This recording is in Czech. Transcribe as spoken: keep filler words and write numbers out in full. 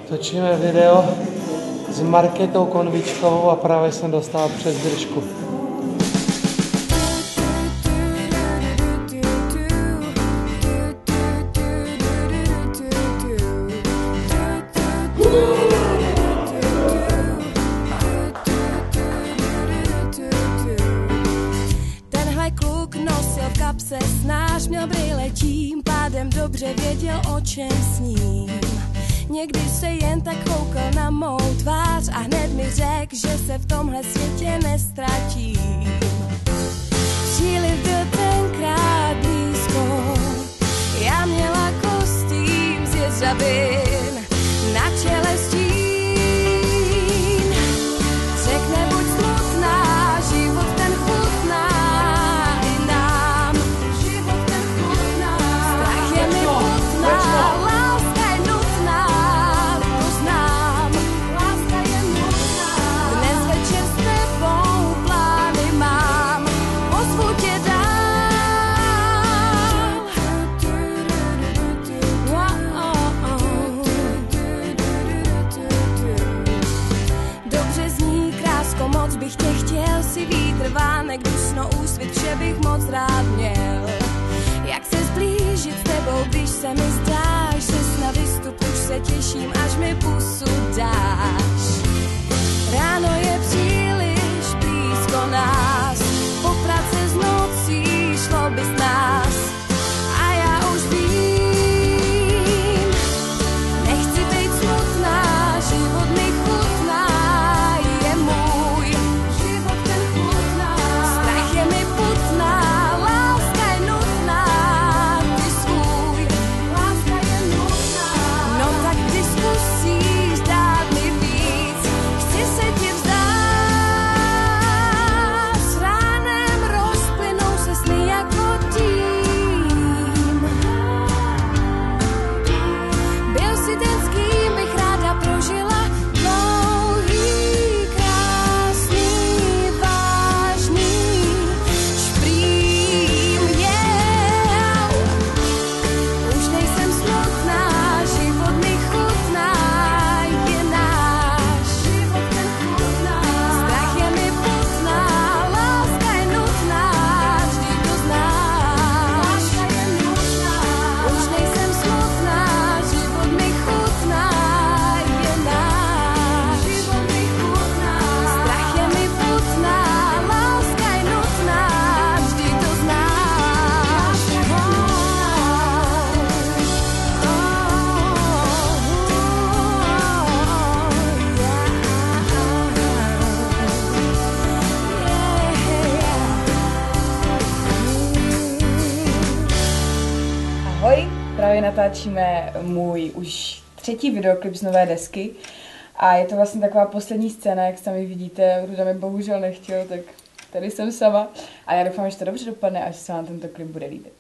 Točíme video s Markétou Konvičkovou a právě jsem dostal přes držku. Tenhle kluk nosil v kapse snáš, měl brýle, tím pádem dobře věděl, o čem sním. Někdy se jen tak koukal na mou tvář a hned mi řekl, že se v tomhle světě nestratím. Příliv byl tenkrát blízko, já měla kostým z jeřabin, na čele stín. Řekne buď smutná, život ten chutná i nám. Život ten chutná, strach je mi chutná, láska je nutná, to znám. Láska je nutná, dnes večer s tebou plány mám, pozvu tě dál. Dobře zní, krásko, moc bych tě chtěl, si vítr vánek, dusno, úsvit, vše bych moc rád měl. Jak se zblížit s tebou, když se mi zdáš, že na vystup už se těším, až mi pusu dáš. Ráno je příliš blízko nás, po práci z nocí šlo by z nás. A já už vím, nechci být smutná, život mi chutná, je můj. Život ten chutná, strach je mi putná, láska je nutná, ty svůj. Láska je nutná, no tak ty zkusíš dát mi víc, chci se tě vzdát. S ránem rozplynou se sny jako tým. Byl si ten, s kým bych ráda prožila dlouhý, krásný, vážný šprým, yeah. Už nejsem smutná, život mi chutná, je náš. Život ten chutná, strach je mi putná, láska je nutná, vždy to znáš. Láska je nutná, už nejsem smutná, život mi chutná, je náš. Život mi chutná, strach je mi putná, láska je nutná, vždy to znáš. Ahoj, právě natáčíme můj už třetí videoklip z nové desky a je to vlastně taková poslední scéna, jak sami vidíte, Ruda mi bohužel nechtěl, tak tady jsem sama a já doufám, že to dobře dopadne a že se vám tento klip bude líbit.